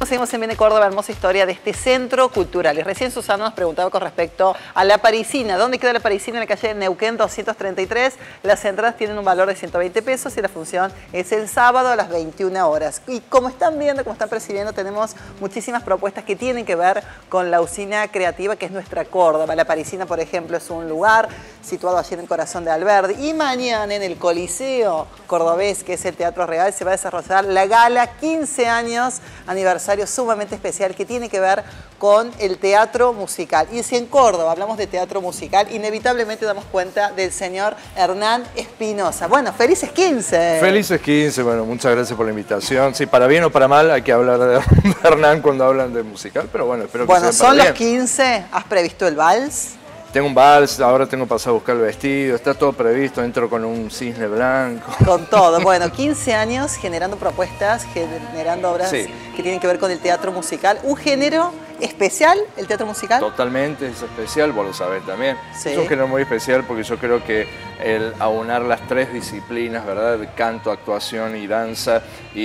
Seguimos en Viene Córdoba, hermosa historia de este centro cultural. Y recién Susana nos preguntaba con respecto a La Parisina. ¿Dónde queda La Parisina? En la calle Neuquén 233. Las entradas tienen un valor de 120 pesos y la función es el sábado a las 21 horas. Y como están viendo, como están percibiendo, tenemos muchísimas propuestas que tienen que ver con la usina creativa que es nuestra Córdoba. La Parisina, por ejemplo, es un lugar situado allí en el corazón de Alberdi. Y mañana en el Coliseo Cordobés, que es el Teatro Real, se va a desarrollar la gala 15 años aniversario sumamente especial que tiene que ver con el teatro musical. Y si en Córdoba hablamos de teatro musical, inevitablemente damos cuenta del señor Hernán Espinosa. Bueno, felices 15. Felices 15, bueno, muchas gracias por la invitación. Sí, para bien o para mal hay que hablar de Hernán cuando hablan de musical, pero bueno, espero que sea para bien. Bueno, son los 15, ¿has previsto el vals? Tengo un vals, ahora tengo pasado a buscar el vestido, está todo previsto, entro con un cisne blanco. Con todo, bueno, 15 años generando propuestas, generando obras que tienen que ver con el teatro musical. ¿Un género especial, el teatro musical? Totalmente, es especial, vos lo sabés también. Sí. Es un género muy especial porque yo creo que el aunar las tres disciplinas, ¿verdad? Canto, actuación y danza,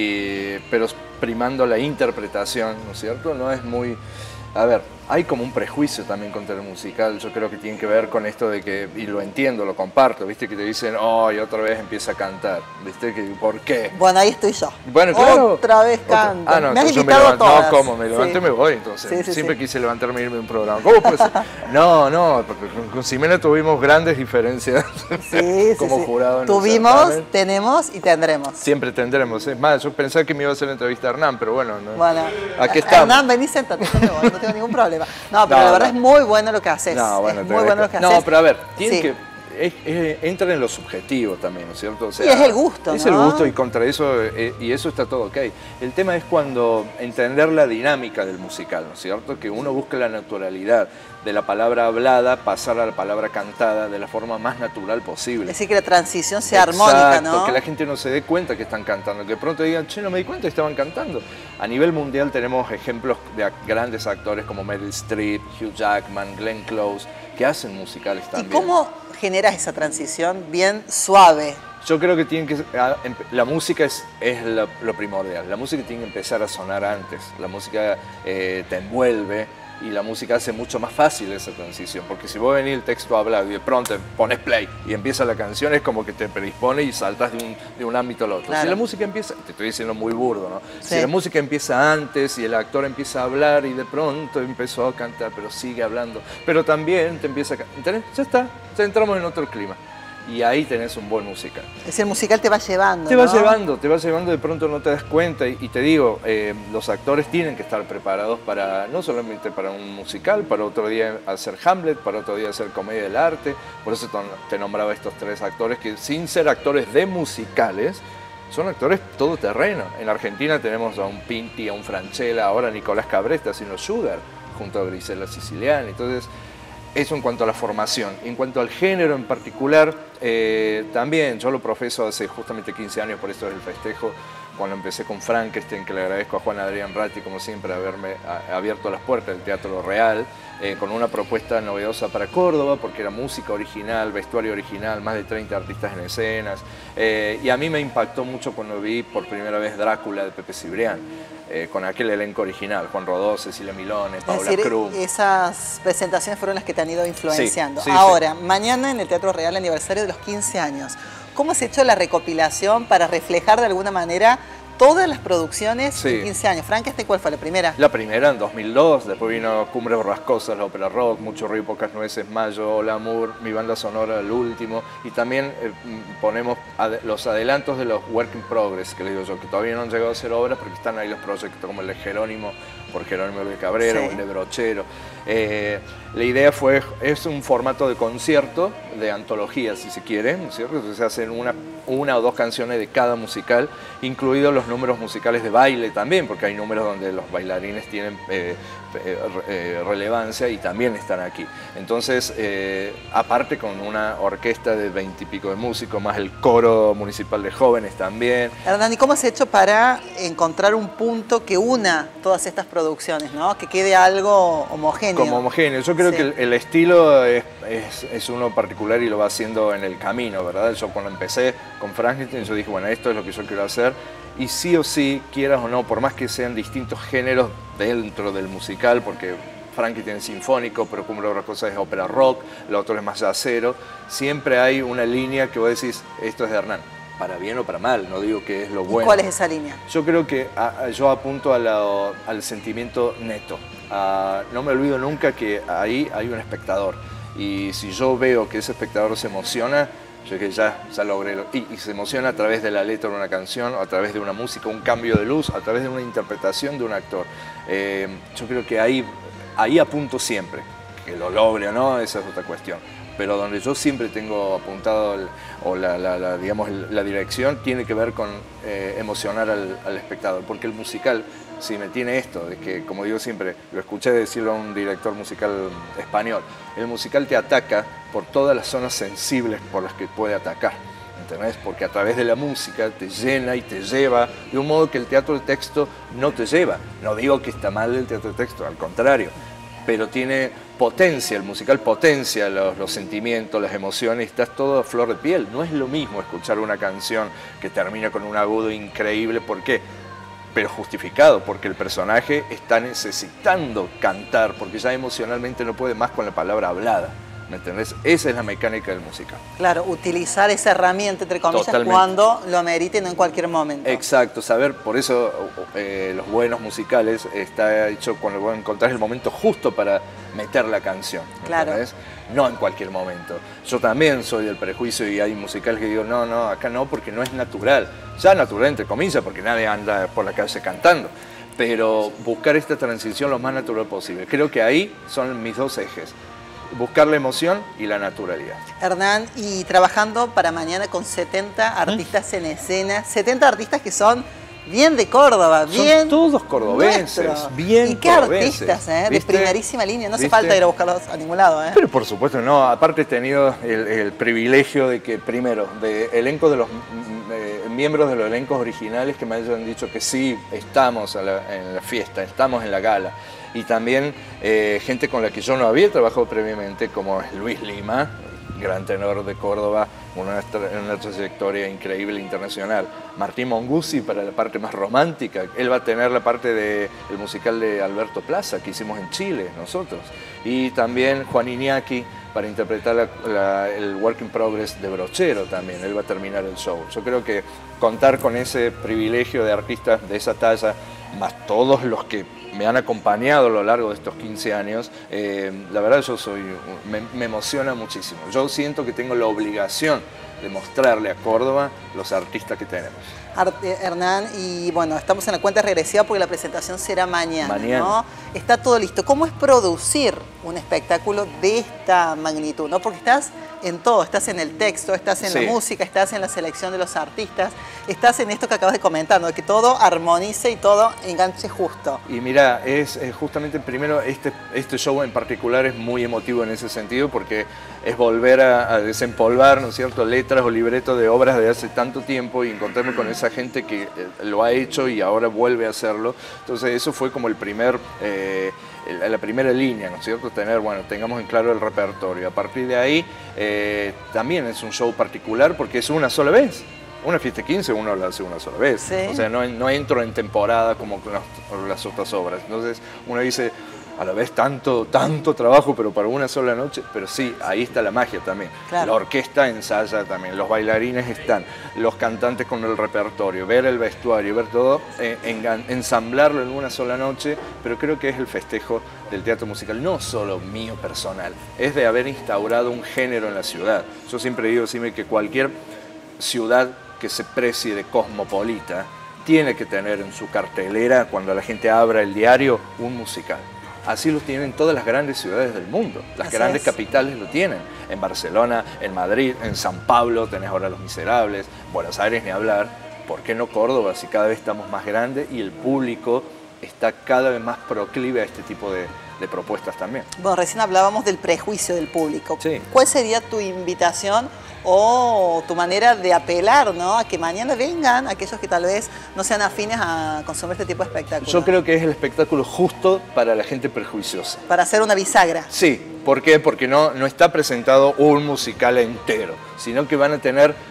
pero primando la interpretación, ¿no es cierto? No es muy... A ver, hay como un prejuicio también contra el musical, yo creo que tiene que ver con esto de que, y lo entiendo, lo comparto, ¿viste? Que te dicen, oh, y otra vez empieza a cantar, ¿viste? ¿Por qué? Bueno, ahí estoy yo. Bueno, claro. Otra vez canto. Ah, no, me has entonces invitado a todas. No, ¿cómo? Me levanto y me voy, entonces. Siempre quise levantarme y irme a un programa. ¿Cómo puede ser? No, porque con Ximena tuvimos grandes diferencias como jurado. Tuvimos, tenemos y tendremos. Siempre tendremos. Es más, yo pensaba que me iba a hacer la entrevista a Hernán, pero bueno, aquí estamos. Hernán, vení, sentate, no tengo ningún problema. No, pero la verdad es muy bueno lo que haces. No, bueno, es muy bueno lo que haces. No, pero a ver, tiene que... entra en lo subjetivo también, ¿no es cierto? O sea, y es el gusto, es el gusto y contra eso, y eso está todo ok. El tema es cuando entender la dinámica del musical, ¿no es cierto? Que uno busca la naturalidad de la palabra hablada, pasar a la palabra cantada de la forma más natural posible. Es decir, que la transición sea armónica, ¿no? Que la gente no se dé cuenta que están cantando, que de pronto digan, che, no me di cuenta que estaban cantando. A nivel mundial tenemos ejemplos de grandes actores como Meryl Streep, Hugh Jackman, Glenn Close, que hacen musicales también. ¿Y cómo generas esa transición bien suave? Yo creo que la música es lo primordial. La música tiene que empezar a sonar antes. La música te envuelve y la música hace mucho más fácil esa transición. Porque si vos venís el texto hablado y de pronto pones play y empieza la canción, es como que te predispone y saltas de un ámbito al otro. Claro. Si la música empieza, te estoy diciendo muy burdo, ¿no? Sí. Si la música empieza antes y el actor empieza a hablar y de pronto empezó a cantar, pero sigue hablando, pero también te empieza a cantar, ¿entendés? Ya está, ya entramos en otro clima. Y ahí tenés un buen musical. Es decir, el musical te va llevando, te va llevando, de pronto no te das cuenta. Y te digo, los actores tienen que estar preparados para, no solamente para un musical, para otro día hacer Hamlet, para otro día hacer comedia del arte. Por eso te nombraba estos tres actores que sin ser actores de musicales, son actores todoterreno. En Argentina tenemos a un Pinti, a un Franchella, ahora Nicolás Cabré está haciendo Sugar, junto a Grisela Siciliani. Entonces, eso en cuanto a la formación. En cuanto al género en particular, también yo lo profeso hace justamente 15 años, por esto es el festejo, cuando empecé con Frankenstein, que le agradezco a Juan Adrián Ratti, como siempre, haberme abierto las puertas del Teatro Real, con una propuesta novedosa para Córdoba, porque era música original, vestuario original, más de 30 artistas en escenas, y a mí me impactó mucho cuando vi por primera vez Drácula de Pepe Cibrián, con aquel elenco original, Juan Rodó, Cecilia Milone, Paula Cruz. Esas presentaciones fueron las que te han ido influenciando. Sí, ahora, mañana en el Teatro Real, aniversario de los 15 años. ¿Cómo has hecho la recopilación para reflejar de alguna manera todas las producciones en 15 años? Frankenstein, ¿cuál fue la primera? La primera en 2002, después vino Cumbres Borrascosas, la ópera rock, Mucho Río, Pocas Nueces, Mayo, Hola Amor, mi banda sonora, el último, y también ponemos los adelantos de los work in progress, que les digo yo, que todavía no han llegado a ser obras porque están ahí los proyectos como el de Jerónimo, por Jerónimo de Cabrera, o el de Brochero. La idea es un formato de concierto, de antología si se quiere, ¿no es cierto? Entonces se hacen una o dos canciones de cada musical, incluidos los números musicales de baile también, porque hay números donde los bailarines tienen relevancia y también están aquí. Entonces, aparte con una orquesta de 20 y pico de músicos, más el coro municipal de jóvenes también. Hernán, ¿y cómo has hecho para encontrar un punto que una todas estas producciones, ¿no? Que quede algo homogéneo? Como homogéneo. Yo creo que el estilo es uno particular y lo va haciendo en el camino, ¿verdad? Yo cuando empecé con Frankenstein, yo dije, bueno, esto es lo que yo quiero hacer. y sí o sí, quieras o no, por más que sean distintos géneros dentro del musical, porque Frankie tiene sinfónico, pero como otra cosa es ópera rock, lo otro es más jazzero, siempre hay una línea que vos decís, esto es de Hernán, para bien o para mal, no digo que es lo bueno. ¿Y cuál es esa línea? Yo creo que yo apunto al sentimiento neto. No me olvido nunca que ahí hay un espectador, y si yo veo que ese espectador se emociona, yo que ya logré, y se emociona a través de la letra de una canción, a través de una música, un cambio de luz, a través de una interpretación de un actor. Yo creo que ahí apunto siempre, que lo logre o no, esa es otra cuestión. Pero donde yo siempre tengo apuntado, digamos, la dirección, tiene que ver con emocionar al espectador, porque el musical, si me tiene esto, de que, como digo siempre, lo escuché decirlo a un director musical español, el musical te ataca por todas las zonas sensibles por las que puede atacar, ¿entendés? Porque a través de la música te llena y te lleva de un modo que el teatro de texto no te lleva. No digo que está mal el teatro de texto, al contrario, pero tiene potencia, el musical potencia los sentimientos, las emociones, estás todo a flor de piel. No es lo mismo escuchar una canción que termina con un agudo increíble, ¿por qué? Pero justificado, porque el personaje está necesitando cantar, porque ya emocionalmente no puede más con la palabra hablada, ¿me entendés? Esa es la mecánica del musical. Claro, utilizar esa herramienta, entre comillas, totalmente, cuando lo amerite, no en cualquier momento. Exacto, saber, por eso los buenos musicales está hecho cuando vos encontrás el momento justo para meter la canción, ¿me claro, entendés? No en cualquier momento. Yo también soy del prejuicio y hay musicales que digo, no, acá no, porque no es natural. Ya natural, entre comillas, porque nadie anda por la calle cantando. Pero buscar esta transición lo más natural posible. Creo que ahí son mis dos ejes. Buscar la emoción y la naturalidad. Hernán, y trabajando para mañana con 70 artistas en escena, 70 artistas que son bien de Córdoba, bien son todos cordobenses, nuestros. bien y qué cordobenses, artistas, de primerísima línea, no hace ¿viste? falta ir a buscarlos a ningún lado. Pero por supuesto no, aparte he tenido el privilegio de que primero, de elenco de los miembros de los elencos originales que me hayan dicho que sí, estamos en la fiesta, estamos en la gala. Y también gente con la que yo no había trabajado previamente, como es Luis Lima, gran tenor de Córdoba, una trayectoria increíble internacional. Martín Monguzzi para la parte más romántica, él va a tener la parte del musical de Alberto Plaza que hicimos en Chile nosotros. Y también Juan Iñaki para interpretar el Work in Progress de Brochero también, él va a terminar el show. Yo creo que contar con ese privilegio de artistas de esa talla, más todos los que me han acompañado a lo largo de estos 15 años, la verdad me emociona muchísimo. Yo siento que tengo la obligación de mostrarle a Córdoba los artistas que tenemos. Hernán, y bueno, estamos en la cuenta regresiva porque la presentación será mañana, ¿no? Está todo listo. ¿Cómo es producir un espectáculo de esta magnitud, ¿no? Porque estás en todo, estás en el texto, estás en la música, estás en la selección de los artistas, estás en esto que acabas de comentar, ¿no? De que todo armonice y todo enganche justo. Y mira, es justamente primero este show en particular es muy emotivo en ese sentido porque es volver a desempolvar, ¿no es cierto?, letras o libretos de obras de hace tanto tiempo y encontrarme con esa gente que lo ha hecho y ahora vuelve a hacerlo. Entonces eso fue como la primera línea, ¿no es cierto?, tengamos en claro el repertorio. A partir de ahí también es un show particular porque es una sola vez. Una fiesta 15 uno la hace una sola vez, ¿sí? O sea, no entro en temporada como con las otras obras. Entonces uno dice, a la vez tanto trabajo, pero para una sola noche, pero sí, ahí está la magia también. Claro. La orquesta ensaya también, los bailarines están, los cantantes con el repertorio, ver el vestuario, ver todo, ensamblarlo en una sola noche, pero creo que es el festejo del teatro musical, no solo mío personal, es de haber instaurado un género en la ciudad. Yo siempre digo que cualquier ciudad que se precie de cosmopolita tiene que tener en su cartelera, cuando la gente abra el diario, un musical. Así lo tienen todas las grandes ciudades del mundo, las grandes capitales lo tienen. En Barcelona, en Madrid, en San Pablo tenés ahora Los Miserables, Buenos Aires ni hablar. ¿Por qué no Córdoba? Si cada vez estamos más grandes y el público está cada vez más proclive a este tipo de propuestas también. Bueno, recién hablábamos del prejuicio del público. Sí. ¿Cuál sería tu invitación o tu manera de apelar, ¿no?, a que mañana vengan aquellos que tal vez no sean afines a consumir este tipo de espectáculos? Yo creo que es el espectáculo justo para la gente prejuiciosa. Para hacer una bisagra. Sí. ¿Por qué? Porque no está presentado un musical entero, sino que van a tener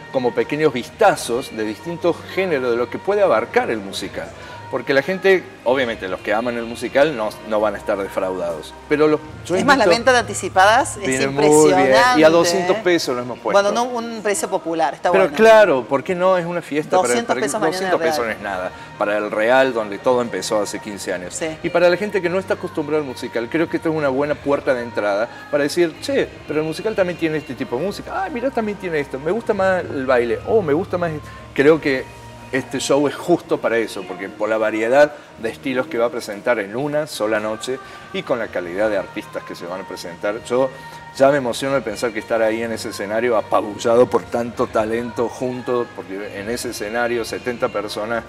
como pequeños vistazos de distintos géneros de lo que puede abarcar el musical. Porque la gente, obviamente los que aman el musical no van a estar defraudados. Pero es más, la venta de anticipadas es impresionante. Y a 200 pesos lo hemos puesto. Bueno, no un precio popular, está pero bueno. Pero claro, ¿por qué no? Es una fiesta. 200 pesos 200 pesos no es nada. Para el Real, donde todo empezó hace 15 años. Sí. Y para la gente que no está acostumbrada al musical, creo que esto es una buena puerta de entrada para decir, che, pero el musical también tiene este tipo de música. Ah, mira, también tiene esto. Me gusta más el baile. Oh, me gusta más... Creo que este show es justo para eso, porque por la variedad de estilos que va a presentar en una sola noche y con la calidad de artistas que se van a presentar, yo ya me emociono de pensar que estar ahí en ese escenario apabullado por tanto talento junto, porque en ese escenario 70 personas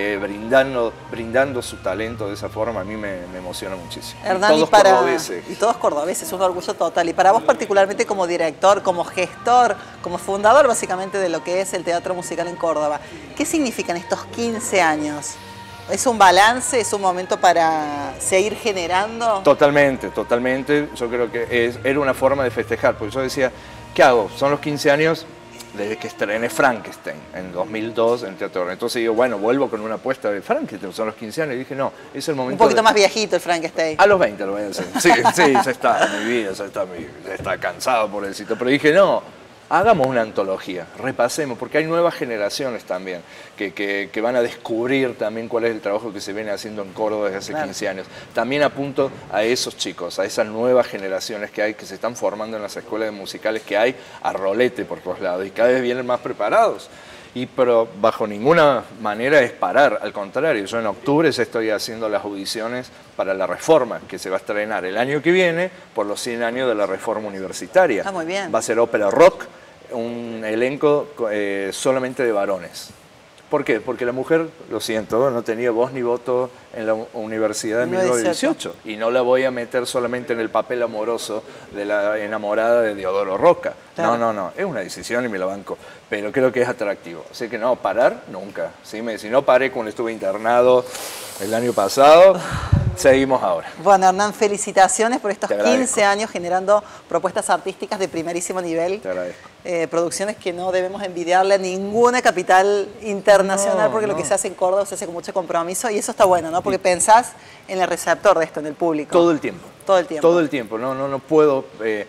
brindando su talento de esa forma, a mí me emociona muchísimo. Hernán, y todos cordobeses. Y todos cordobeses, un orgullo total. Y para vos particularmente como director, como gestor, como fundador básicamente de lo que es el teatro musical en Córdoba, ¿qué significan estos 15 años? ¿Es un balance? ¿Es un momento para seguir generando? Totalmente, totalmente. Yo creo que era una forma de festejar, porque yo decía, ¿qué hago? Son los 15 años desde que estrené Frankenstein en 2002 en Teatro. Entonces digo, bueno, vuelvo con una apuesta de Frankenstein, son los 15 años. Y dije, no, es el momento. Un poquito más viejito el Frankenstein. A los 20 lo voy a hacer. Sí, ya está, mi vida, ya está cansado por el sitio. Pero dije, no. Hagamos una antología, repasemos, porque hay nuevas generaciones también que van a descubrir también cuál es el trabajo que se viene haciendo en Córdoba desde hace 15 años. También apunto a esos chicos, a esas nuevas generaciones que se están formando en las escuelas de musicales que hay a rolete por todos lados y cada vez vienen más preparados. Pero bajo ninguna manera es parar, al contrario, yo en octubre ya estoy haciendo las audiciones para la Reforma, que se va a estrenar el año que viene por los 100 años de la Reforma Universitaria. Ah, muy bien. Va a ser ópera rock, un elenco solamente de varones. ¿Por qué? Porque la mujer, lo siento, no tenía voz ni voto en la universidad de 1918 y no la voy a meter solamente en el papel amoroso de la enamorada de Diodoro Roca. Claro. No, es una decisión y me la banco, pero creo que es atractivo. Así que no, parar nunca. ¿Sí? Si no paré cuando estuve internado el año pasado, seguimos ahora. Bueno, Hernán, felicitaciones por estos 15 años generando propuestas artísticas de primerísimo nivel. Te agradezco. Producciones que no debemos envidiarle a ninguna capital internacional, porque lo que se hace en Córdoba se hace con mucho compromiso y eso está bueno, ¿no? Porque pensás en el receptor de esto, en el público. Todo el tiempo. Todo el tiempo. Todo el tiempo. No puedo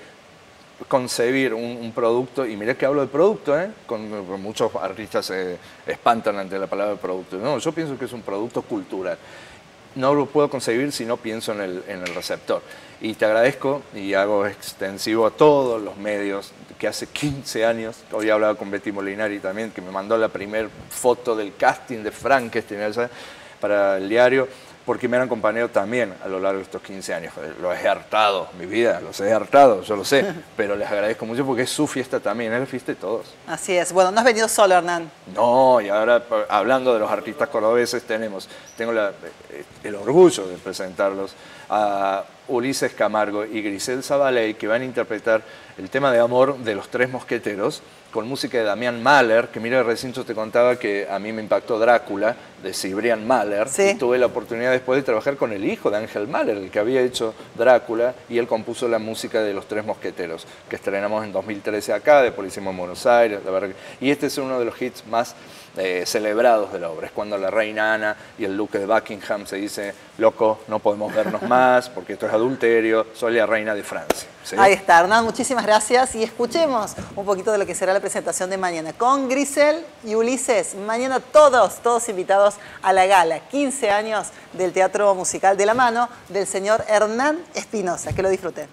concebir un producto, y mirá que hablo de producto, con muchos artistas se espantan ante la palabra producto. No, yo pienso que es un producto cultural. No lo puedo concebir si no pienso en el receptor. Y te agradezco y hago extensivo a todos los medios que hace 15 años, hoy hablaba con Betty Molinari también, que me mandó la primera foto del casting de Frankenstein para el diario, porque me han acompañado también a lo largo de estos 15 años. Los he hartado, mi vida, los he hartado, yo lo sé, pero les agradezco mucho porque es su fiesta también, es la fiesta de todos. Así es. Bueno, no has venido solo, Hernán. No, y ahora hablando de los artistas cordobeses, tengo el orgullo de presentarlos a Ulises Camargo y Grisel Zabaley, que van a interpretar el tema de amor de Los Tres Mosqueteros, con música de Damián Mahler, que mira, recién yo te contaba que a mí me impactó Drácula, de Cibrián Mahler, sí. Y tuve la oportunidad después de trabajar con el hijo de Ángel Mahler, el que había hecho Drácula, y él compuso la música de Los Tres Mosqueteros, que estrenamos en 2013 acá, después lo hicimos en Buenos Aires, la verdad y este es uno de los hits más celebrados de la obra, es cuando la reina Ana y el duque de Buckingham se dice, loco, no podemos vernos más, porque esto es adulterio, soy la reina de Francia. ¿Sí? Ahí está, Hernán, muchísimas gracias y escuchemos un poquito de lo que será la presentación de mañana con Grisel y Ulises. Mañana todos invitados a la gala, 15 años del teatro musical de la mano del señor Hernán Espinosa. Que lo disfruten.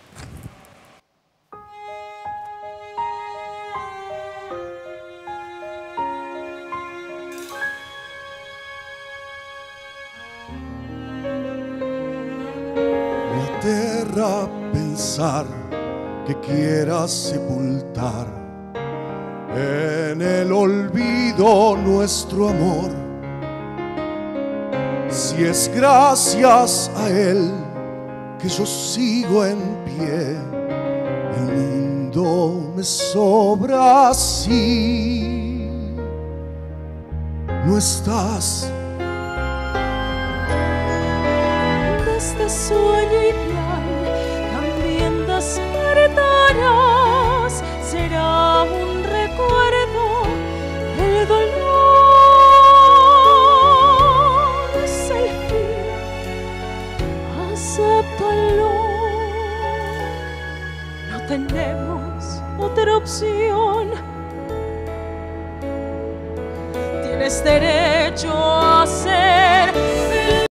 Me aterra pensar que quieras sepultar en el olvido nuestro amor. Si es gracias a él que yo sigo en pie, el mundo me sobra así. No estás. Desde sueño y plan también despertarás. Será un recuerdo tenemos otra opción. Tienes derecho a ser